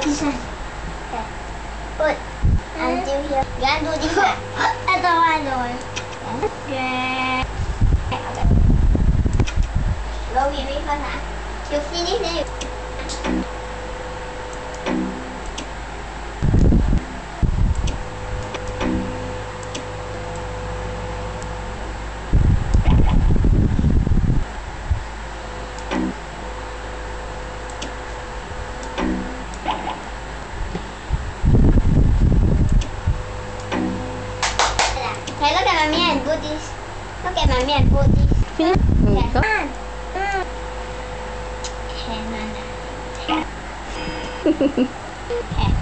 this one. Okay. Put until here. You want to do this one? I don't want. Okay. Okay. Go with me first, huh? You finish then you. Okay, look at mommy and put this. Look at mommy and put this. Finish. Okay. Okay.